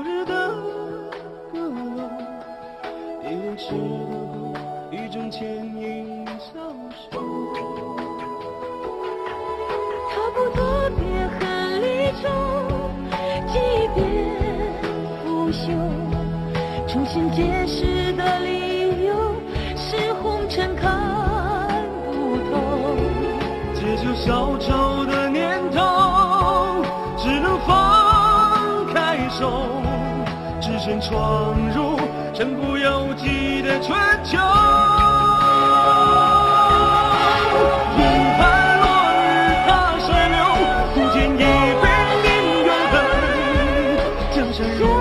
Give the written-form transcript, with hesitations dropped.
日的阁楼，别人吃的后，一种倩影消瘦。 他不特别很离愁，即便腐朽，重新解释的理由是红尘看不透。 解救小丑的念头，只能放开手，只身闯入身不由己的春秋。眼盼落日踏水流，不见一杯命永恒，江山如